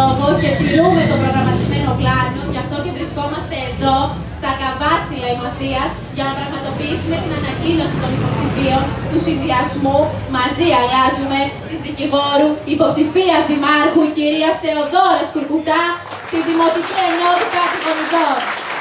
λόγο και τηρούμε το προγραμματισμένο πλάνο, γι' αυτό και βρισκόμαστε εδώ, στα Καβάσιλα Ημαθίας, για να πραγματοποιήσουμε την ανακοίνωση των υποψηφίων του συνδυασμού «Μαζί αλλάζουμε» της δικηγόρου υποψηφίας δημάρχου, η κυρία Θεοδόρας Κουρκουτά, στη Δημοτική Ενότητα Αντιγονητών.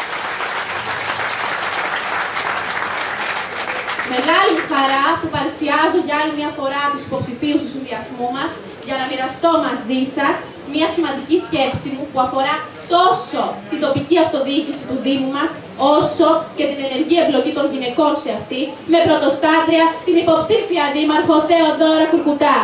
Μεγάλη χαρά που παρουσιάζω για άλλη μια φορά τους υποψηφίους του συνδυασμού μας για να μοιραστώ μαζί σας μια σημαντική σκέψη μου που αφορά τόσο την τοπική αυτοδιοίκηση του Δήμου μας, όσο και την ενεργή εμπλοκή των γυναικών σε αυτή, με πρωτοστάτρια την υποψήφια δήμαρχο Θεοδόρα Κουρκουτά.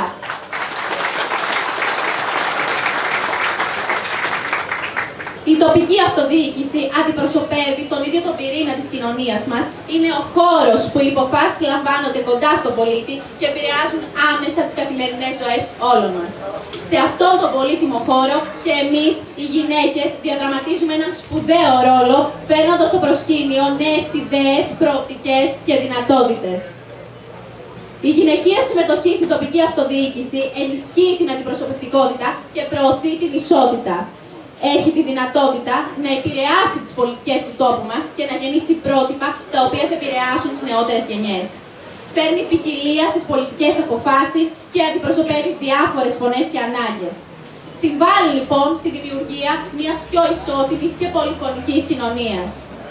Η τοπική αυτοδιοίκηση αντιπροσωπεύει τον ίδιο τον πυρήνα της κοινωνίας μας. Είναι ο χώρος που οι υποφάσεις λαμβάνονται κοντά στον πολίτη και επηρεάζουν άμεσα τις καθημερινές ζωές όλων μας. Σε αυτόν τον πολύτιμο χώρο και εμείς, οι γυναίκες, διαδραματίζουμε έναν σπουδαίο ρόλο, φέρνοντας στο προσκήνιο νέες ιδέες, προοπτικές και δυνατότητες. Η γυναικεία συμμετοχή στην τοπική αυτοδιοίκηση ενισχύει την αντιπροσωπευτικότητα και προωθεί την ισότητα. Έχει τη δυνατότητα να επηρεάσει τις πολιτικές του τόπου μας και να γεννήσει πρότυπα τα οποία θα επηρεάσουν τις νεότερες γενιές. Φέρνει ποικιλία στις πολιτικές αποφάσεις και αντιπροσωπεύει διάφορες φωνές και ανάγκες. Συμβάλλει λοιπόν στη δημιουργία μιας πιο ισότιμης και πολυφωνικής κοινωνίας.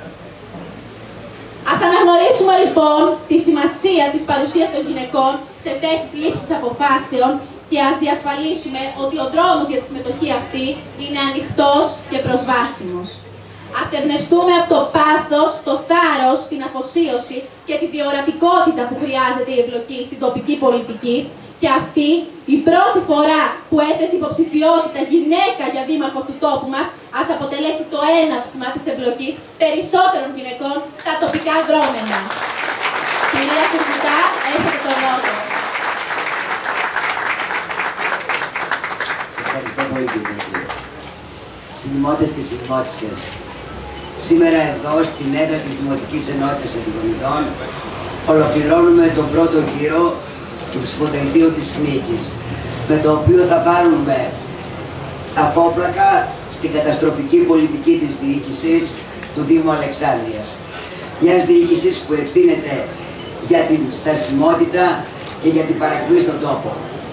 Ας αναγνωρίσουμε λοιπόν τη σημασία της παρουσίας των γυναικών σε θέσεις λήψης αποφάσεων και ας διασφαλίσουμε ότι ο δρόμος για τη συμμετοχή αυτή είναι ανοιχτός και προσβάσιμος. Ας εμπνευστούμε από το πάθος, το θάρρος, την αφοσίωση και τη διορατικότητα που χρειάζεται η εμπλοκή στην τοπική πολιτική και αυτή η πρώτη φορά που έθεσε υποψηφιότητα γυναίκα για δήμαρχος του τόπου μας ας αποτελέσει το έναυσμα της εμπλοκής περισσότερων γυναικών στα τοπικά δρόμενα. Κυρία Κουρκουτά, έχετε το λόγο. Ευχαριστώ πολύ, κύριε. Συνδημότες και συνδημότισσες, σήμερα εδώ στην έδρα της Δημοτικής Ενότητας Αντιγονητών ολοκληρώνουμε τον πρώτο γύρο του ψηφοδελτίου της νίκης, με το οποίο θα βάλουμε αφόπλακα στην καταστροφική πολιτική της διοίκησης του Δήμου Αλεξάνδρειας. Μιας διοίκησης που ευθύνεται για την στασιμότητα και για την παρακμή στον τόπο.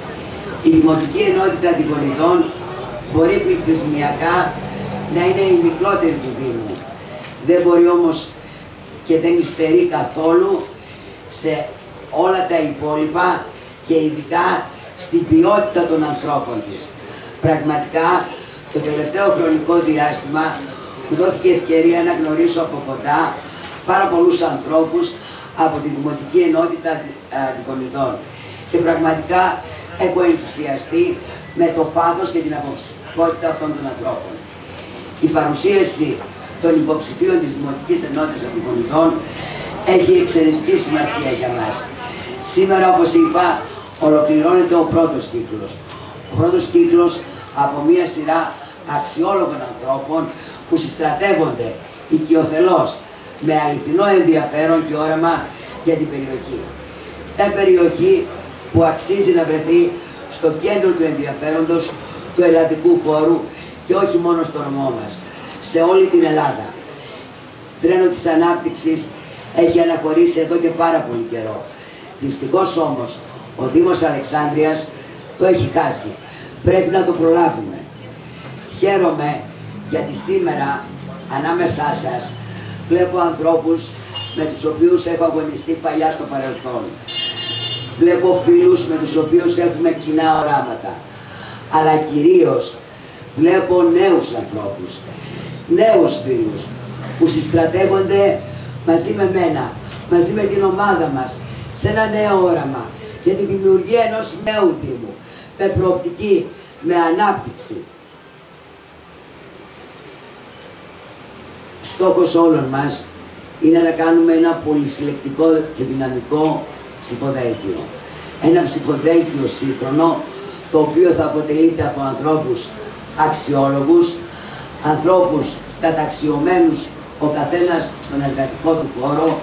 Η Δημοτική Ενότητα Αντιγονητών μπορεί πληθυσμιακά να είναι η μικρότερη του Δήμου. Δεν μπορεί όμως και δεν υστερεί καθόλου σε όλα τα υπόλοιπα και ειδικά στην ποιότητα των ανθρώπων της. Πραγματικά το τελευταίο χρονικό διάστημα μου δόθηκε ευκαιρία να γνωρίσω από κοντά πάρα πολλούς ανθρώπους από τη Δημοτική Ενότητα Αντιγονητών και πραγματικά έχω ενθουσιαστεί με το πάθος και την αποφασιστικότητα αυτών των ανθρώπων. Η παρουσίαση των υποψηφίων της Δημοτικής Ενότητας Αντιγονητών έχει εξαιρετική σημασία για μας. Σήμερα, όπως είπα, ολοκληρώνεται ο πρώτος κύκλος. Ο πρώτος κύκλος από μία σειρά αξιόλογων ανθρώπων που συστρατεύονται οικειοθελώς με αληθινό ενδιαφέρον και όραμα για την περιοχή. Μια περιοχή που αξίζει να βρεθεί στο κέντρο του ενδιαφέροντος του ελλαδικού χώρου και όχι μόνο στο νομό μας, σε όλη την Ελλάδα. Το τρένο της ανάπτυξης έχει αναχωρήσει εδώ και πάρα πολύ καιρό. Δυστυχώς όμως ο Δήμος Αλεξάνδρειας το έχει χάσει. Πρέπει να το προλάβουμε. Χαίρομαι γιατί σήμερα ανάμεσά σας βλέπω ανθρώπους με τους οποίους έχω αγωνιστεί παλιά στο παρελθόν. Βλέπω φίλους με τους οποίους έχουμε κοινά οράματα. Αλλά κυρίως βλέπω νέους ανθρώπους, νέους φίλους που συστρατεύονται μαζί με μένα, μαζί με την ομάδα μας, σε ένα νέο όραμα για τη δημιουργία ενός νέου Δήμου, με προοπτική, με ανάπτυξη. Στόχος όλων μας είναι να κάνουμε ένα πολυσυλλεκτικό και δυναμικό ψηφοδέλτιο. Ένα ψηφοδέλτιο σύγχρονο, το οποίο θα αποτελείται από ανθρώπους αξιόλογους, ανθρώπους καταξιωμένους ο καθένας στον εργατικό του χώρο,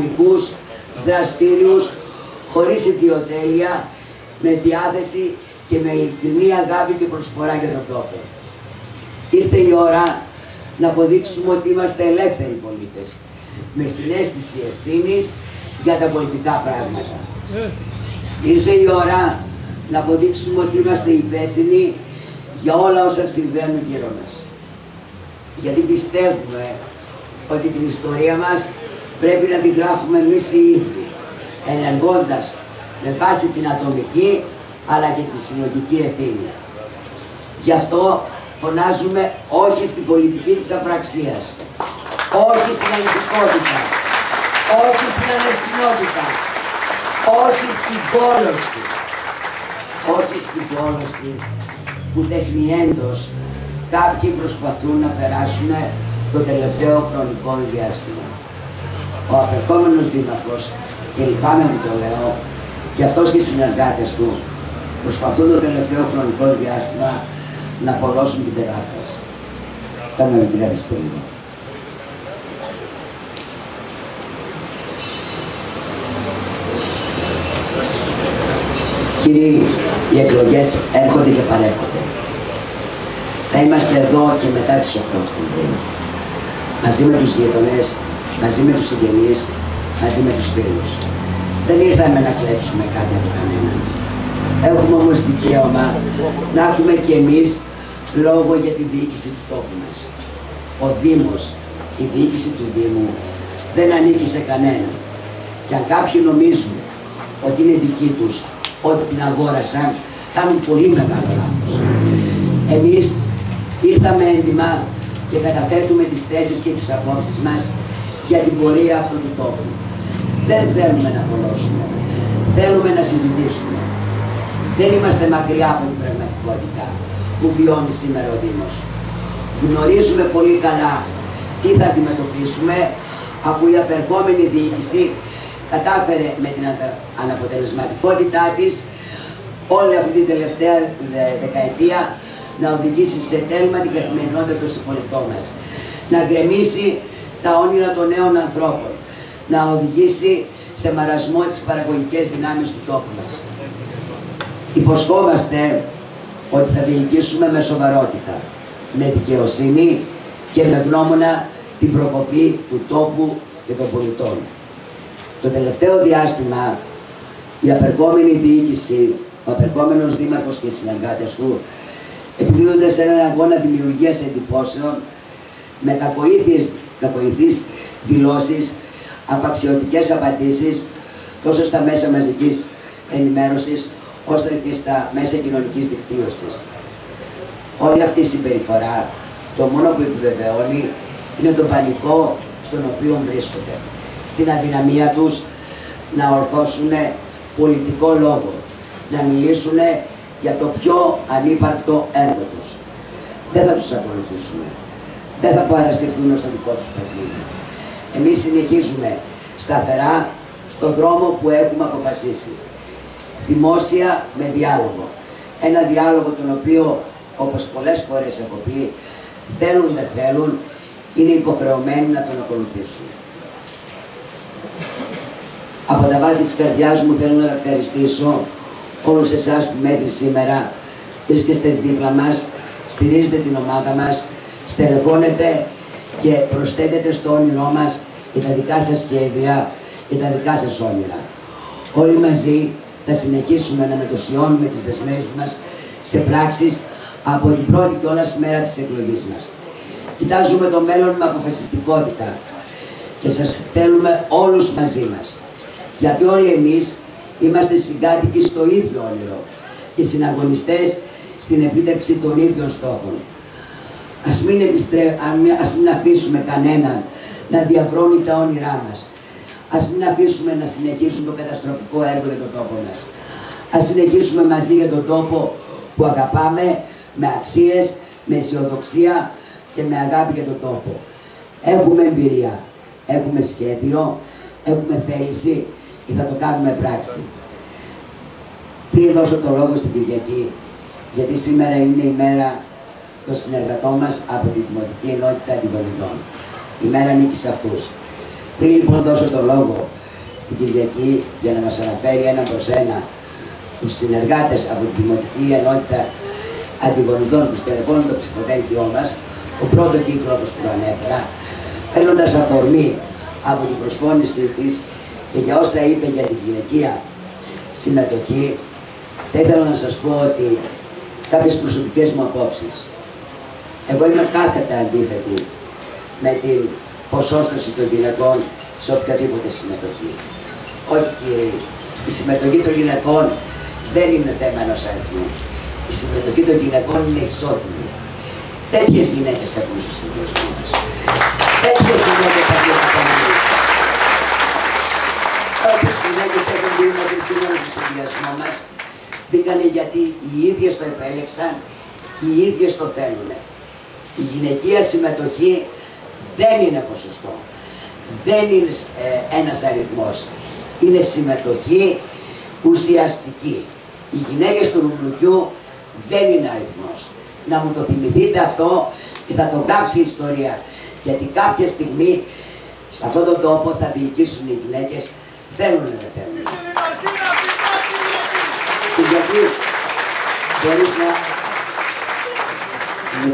δυναμικούς, δραστήριους, χωρίς ιδιοτέλεια, με διάθεση και με ειλικρινή αγάπη και προσφορά για τον τόπο. Ήρθε η ώρα να αποδείξουμε ότι είμαστε ελεύθεροι πολίτες, με συναίσθηση ευθύνης για τα πολιτικά πράγματα. Ήρθε η ώρα να αποδείξουμε ότι είμαστε υπεύθυνοι για όλα όσα συμβαίνουν γύρω μας. Γιατί πιστεύουμε ότι την ιστορία μας πρέπει να την γράφουμε εμείς οι ίδιοι, ενεργώντας με βάση την ατομική αλλά και τη συλλογική ευθύνη. Γι' αυτό φωνάζουμε όχι στην πολιτική της απραξίας, όχι στην αληθικότητα, όχι στην ανευθυνότητα, όχι στην πόλωση, όχι στην πόλωση που τεχνιέντος κάποιοι προσπαθούν να περάσουν το τελευταίο χρονικό διάστημα. Ο απερχόμενος δήμαρχος, και λυπάμαι που το λέω, και αυτός και οι συνεργάτες του προσπαθούν το τελευταίο χρονικό διάστημα να απολώσουν την τεράσταση. Θα με επιτρέψετε λίγο. Κύριοι, οι εκλογές έρχονται και παρέρχονται. Θα είμαστε εδώ και μετά τις 8 Οκτωβρίου, μαζί με τους γείτονες, μαζί με τους συγγενείς, μαζί με τους φίλους. Δεν ήρθαμε να κλέψουμε κάτι από κανέναν. Έχουμε όμως δικαίωμα να έχουμε και εμείς λόγο για τη διοίκηση του τόπου μας. Ο Δήμος, η διοίκηση του Δήμου δεν ανήκει σε κανέναν. Και αν κάποιοι νομίζουν ότι είναι δικοί τους, ότι την αγόρασαν, κάνουν πολύ μεγάλο λάθος. Εμείς ήρθαμε έντιμα και καταθέτουμε τις θέσεις και τις απόψεις μας για την πορεία αυτού του τόπου. Δεν θέλουμε να απολώσουμε, θέλουμε να συζητήσουμε. Δεν είμαστε μακριά από την πραγματικότητα που βιώνει σήμερα ο Δήμος. Γνωρίζουμε πολύ καλά τι θα αντιμετωπίσουμε, αφού η απερχόμενη διοίκηση κατάφερε με την αναποτελεσματικότητά της όλη αυτή την τελευταία δεκαετία να οδηγήσει σε τέλμα την καθημερινότητα των συμπολιτών μας, να γκρεμίσει τα όνειρα των νέων ανθρώπων, να οδηγήσει σε μαρασμό τις παραγωγικές δυνάμεις του τόπου μας. Υποσχόμαστε ότι θα διοικήσουμε με σοβαρότητα, με δικαιοσύνη και με γνώμονα την προκοπή του τόπου και των πολιτών. Το τελευταίο διάστημα η απερχόμενη διοίκηση, ο απερχόμενος δήμαρχος και οι συνεργάτες του επιδίδονται σε έναν αγώνα δημιουργίας εντυπώσεων με κακοηθείς δηλώσεις, απαξιωτικές απαντήσεις τόσο στα μέσα μαζικής ενημέρωσης ώστε και στα μέσα κοινωνικής δικτύωσης. Όλη αυτή η συμπεριφορά το μόνο που επιβεβαιώνει είναι το πανικό στον οποίο βρίσκονται, στην αδυναμία τους να ορθώσουν πολιτικό λόγο, να μιλήσουν για το πιο ανύπαρκτο έργο τους. Δεν θα τους ακολουθήσουμε, δεν θα παρασυρθούν στο δικό τους παιχνίδι. Εμείς συνεχίζουμε σταθερά στον δρόμο που έχουμε αποφασίσει. Δημόσια με διάλογο. Ένα διάλογο τον οποίο, όπως πολλές φορές έχω πει, θέλουν δεν θέλουν, είναι υποχρεωμένοι να τον ακολουθήσουν. Από τα βάθη της καρδιάς μου θέλω να ευχαριστήσω όλους εσάς που μέχρι σήμερα βρίσκεστε δίπλα μας, στηρίζετε την ομάδα μας, στελεχώνετε και προσθέτετε στο όνειρό μας και τα δικά σας σχέδια και τα δικά σας όνειρα. Όλοι μαζί θα συνεχίσουμε να μετοσιώνουμε τις δεσμεύσεις μας σε πράξεις από την πρώτη κιόλας μέρα της εκλογής μας. Κοιτάζουμε το μέλλον με αποφασιστικότητα και σας θέλουμε όλους μαζί μας. Γιατί όλοι εμείς είμαστε συγκάτοικοι στο ίδιο όνειρο και συναγωνιστές στην επίτευξη των ίδιων στόχων. Ας μην αφήσουμε κανέναν να διαβρώνει τα όνειρά μας. Ας μην αφήσουμε να συνεχίσουν το καταστροφικό έργο για τον τόπο μας. Ας συνεχίσουμε μαζί για τον τόπο που αγαπάμε, με αξίες, με αισιοδοξία και με αγάπη για τον τόπο. Έχουμε εμπειρία, έχουμε σχέδιο, έχουμε θέληση και θα το κάνουμε πράξη. Πριν δώσω το λόγο στην Κυριακή, γιατί σήμερα είναι η μέρα των συνεργατών μας από τη Δημοτική Ενότητα Αντιγονιδών. Η μέρα νίκη σε αυτούς. Πριν λοιπόν δώσω το λόγο στην Κυριακή για να μας αναφέρει ένα προς ένα τους συνεργάτες από τη Δημοτική Ενότητα Αντιγονικών που στελεχώνουν το ψηφοδέλτιό μας, ο πρώτο κύκλο όπως προανέφερα, παίρνοντας αφορμή από την προσφώνησή της και για όσα είπε για την γυναικεία συμμετοχή, θα ήθελα να σας πω ότι κάποιες προσωπικές μου απόψεις. Εγώ είμαι κάθετα αντίθετη με την ποσόστοση των γυναικών σε οποιαδήποτε συμμετοχή. Όχι κύριοι, η συμμετοχή των γυναικών δεν είναι θέμα ενός αριθμού. Η συμμετοχή των γυναικών είναι ισότιμη. Τέτοιες γυναίκες έχουν στους συνδυασμούς μας. Τέτοιες γυναίκες έχουν στους κανονίες. Όσες γυναίκες έχουν μπει μέχρι σήμερα στο συνδυασμό μας, μπήκανε γιατί οι ίδιες το επέλεξαν, οι ίδιες το θέλουν. Η γυναικεία συμμετοχή δεν είναι ποσοστό, δεν είναι ένας αριθμός, είναι συμμετοχή ουσιαστική. Οι γυναίκες του Ρουμπλουκιού δεν είναι αριθμός. Να μου το θυμηθείτε αυτό και θα το γράψει η ιστορία, γιατί κάποια στιγμή σε αυτόν τον τόπο θα διοικήσουν οι γυναίκες, θέλουν ή δεν θέλουν. Και γιατί μπορείς να μου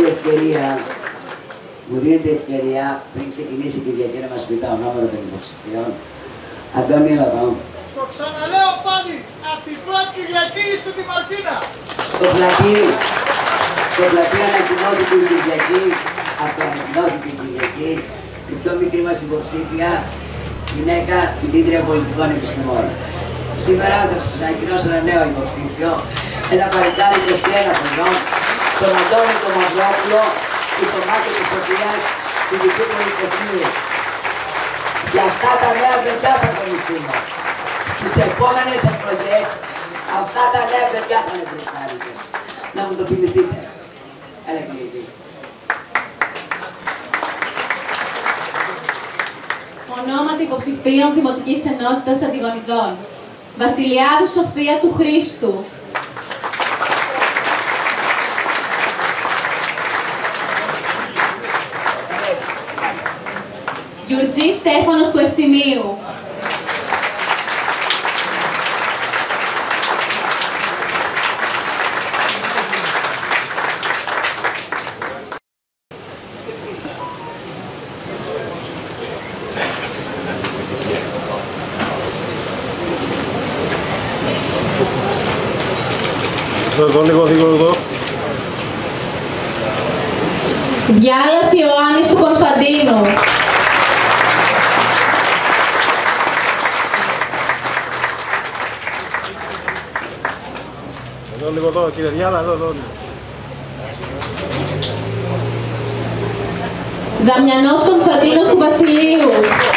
δίνετε ευκαιρία πριν ξεκινήσει η Κυριακή να μας πει τα ονόματα των υποψηφίων. Αντώνη, έλα εδώ. Το ξαναλέω πάλι, από την πρώτη Κυριακή στη Δημαρχίνα. Στο πλατή ανακοινώθηκε η Κυριακή, αυτοανακοινώθηκε η Κυριακή, η πιο μικρή μας υποψήφια, γυναίκα φοιτήτρια πολιτικών επιστημών. Σήμερα θα σας ανακοινώσω ένα νέο υποψήφιο, ένα παλικάρι 21 χρονών, τον Αντώνη τον Μαυρόπουλο και τον Μάκη της Σοφίας, φοιτητή Πολυτεχνείου. Για αυτά τα νέα παιδιά θα αγωνιστούμε. Στις επόμενες εκλογές, αυτά τα νέα παιδιά θα είναι μπροστάρικες. Να μου το θυμηθείτε. Έλα κύριε. Ονόματα υποψηφίων Δημοτικής Ενότητας Αντιγονιδών. Βασιλιάδου Σοφία του Χρήστου. Γιουρτζή Στέφανος του Ευθυμίου. Λίγο. Διάλας Ιωάννης του Κωνσταντίνου. Εδώ, κύριε Διάλα, εδώ. Δαμιανός Κωνσταντίνος του Βασιλείου.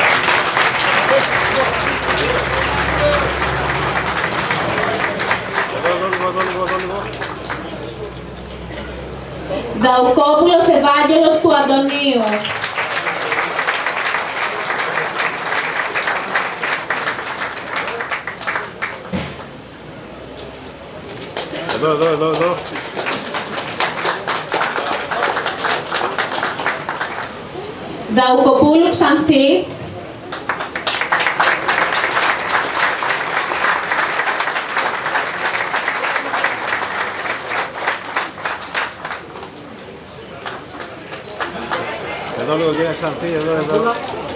Εδώ. Δαουκόπουλος Ευάγγελος του Αντωνίου. Εδώ. Δαουκοπούλου Ξανθή. Εδώ λίγο κύριε Ξανθή, εδώ.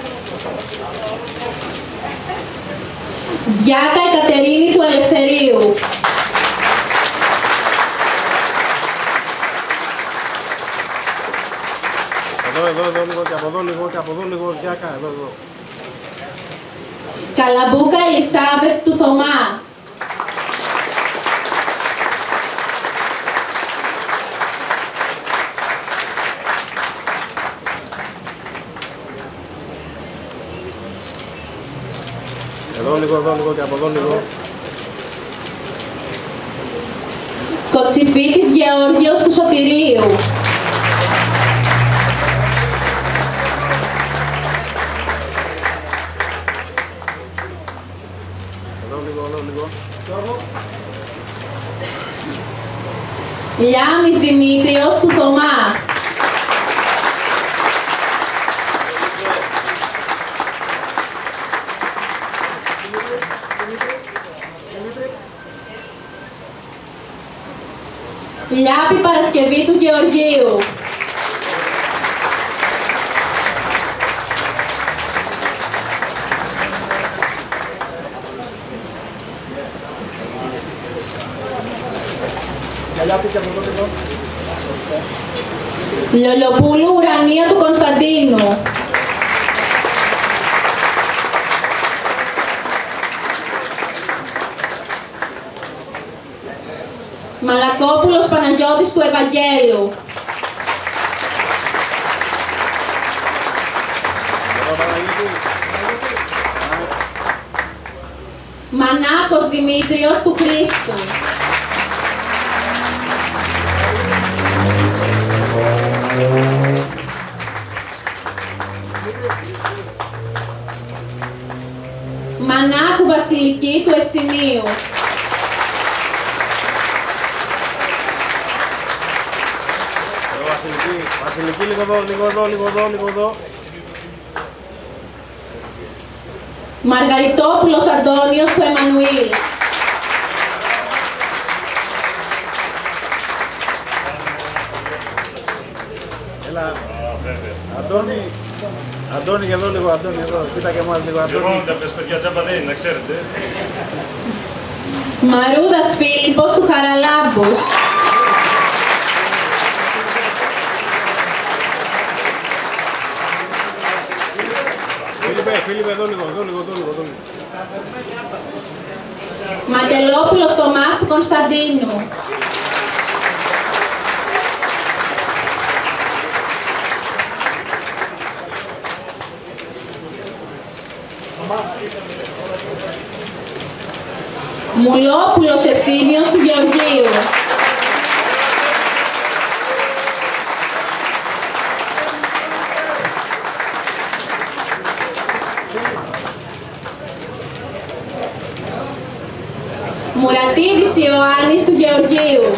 Ζιάκα Εκατερίνη του Ελευθερίου. Εδώ λίγο και από εδώ λίγο, Ζιάκα, εδώ. Καλαμπούκα Ελισάβετ του Θωμά. Εδώ λίγο και από εδώ λίγο. Κοτσιφίτης Γεώργιος του Σωτηρίου. Εδώ λίγο. Λιάμης Δημήτριος του Θωμά. Λιάπη Παρασκευή του Γεωργίου. Λιολιοπούλου Ουρανία του Κωνσταντίνου. Μαλακόπουλος Παναγιώτης του Ευαγγέλου. Μανάκος Δημήτριος του Χρήστου. Μανάκου Βασιλική του Ευθυμίου. Βασιλική, λίγο εδώ. Μαργαριτόπουλος Αντώνιος του Εμμανουήλ. Έλα, Αντώνη εδώ λίγο, Αντώνη εδώ. Κοίτα και εμάς λίγο, Αντώνη. Πληρώνονται αυτές παιδιά, τζάμπα δεν είναι, να ξέρετε. Μαρούδας Φίλιππος του Χαραλάμπους. Φίλιππε, εδώ λίγο. Ματελόπουλος Θωμάς του Κωνσταντίνου. Μουλόπουλος Ευθύμιος του Γεωργίου. Μουρατίδης Ιωάννης του Γεωργίου.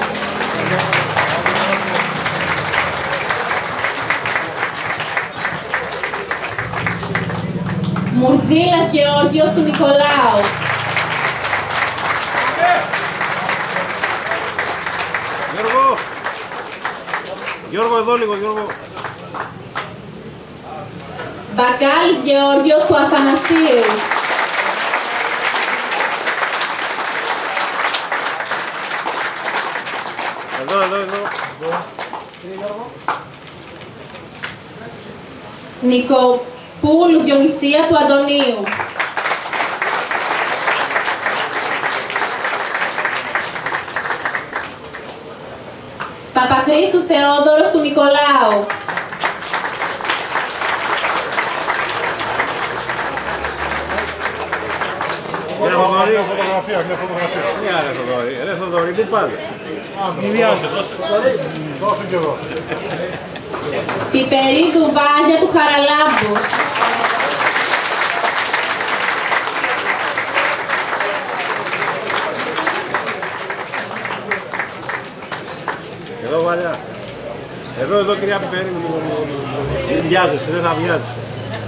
Μουρτζίλας Γεώργιος του Νικολάου. Γιώργο, εδώ λίγο, Γιώργο. Μπακάλης Γεώργιος του Αθανασίου. Εδώ. Νικοπούλου Διονυσία του Αντωνίου. Παπαχρήστου Θεόδωρος του Νικολάου. Μια φωτογραφία. Φωτογραφία. Ρε Θοδωρή, πού πάτε. Δώσε και εδώ. Πιπερί του Βάγια του Χαραλάμπους. Εδώ Βαλιά. Εδώ κυρία Πιπερί, δεν βιάζεσαι, δεν θα βιάζεσαι.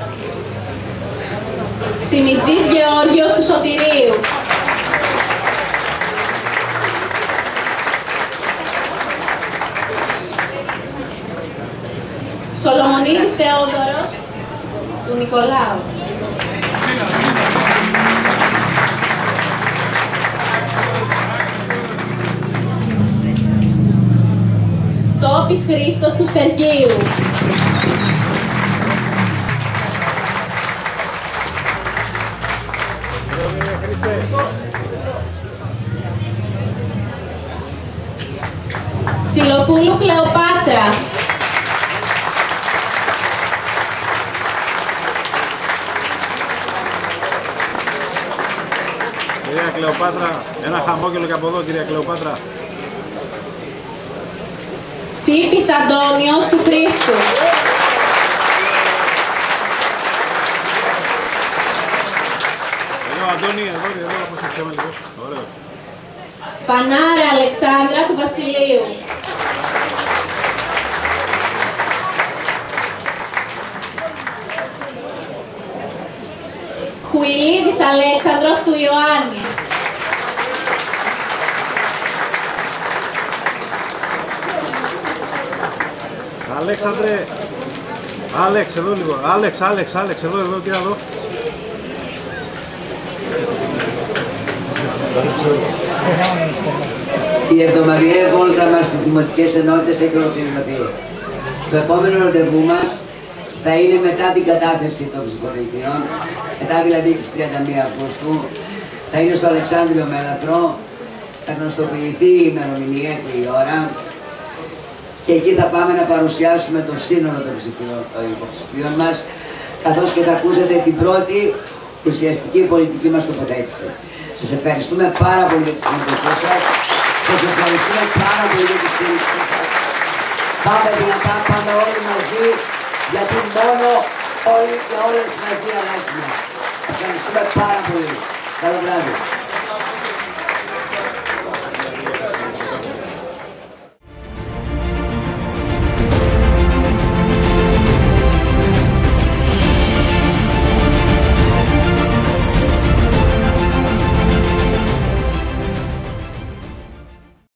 Σιμιτζής Γεώργιος του Σωτηρίου. Σολομονίδης Θεόδωρος του Νικολάου. Τόπης Χρήστος του Στεργίου. Τσιλοπούλου Κλεοπάτρα. Κυρία Κλεοπάτρα, ένα χαμόγελο και από εδώ, κυρία Κλεοπάτρα. Τσίπης Αντώνιος του Χρήστου. Εδώ Αντώνη, εδώ, πώς θα πιάμε λίγο. Ωραίο. Φανάρα Αλεξάνδρα του Βασιλείου. Χουιλίδης Αλέξανδρος του Ιωάννη. Αλέξανδρε, Άλεξ, εδώ λίγο. Άλεξ, εδώ, κοίτα εδώ. Η εβδομαδιαία βόλτα μας στις δημοτικές ενότητες έχει ολοκληρωθεί. Το επόμενο ραντεβού μας θα είναι μετά την κατάθεση των ψηφοδελτίων, μετά δηλαδή τις 31 Αυγούστου, θα είναι στο Αλεξάνδριο Μέλαθρο, θα γνωστοποιηθεί η ημερομηνία και η ώρα και εκεί θα πάμε να παρουσιάσουμε το σύνολο των υποψηφίων μας, καθώς και θα ακούσετε την πρώτη ουσιαστική πολιτική μας τοποθέτηση. Σας ευχαριστούμε πάρα πολύ για τη συμμετοχή σας. Σας ευχαριστούμε πάρα πολύ για τη στήριξή σας. Πάμε δυνατά, πάμε όλοι μαζί, γιατί μόνο όλοι και όλες μαζί αλλάζουμε. Ευχαριστούμε πάρα πολύ. Καλό βράδυ.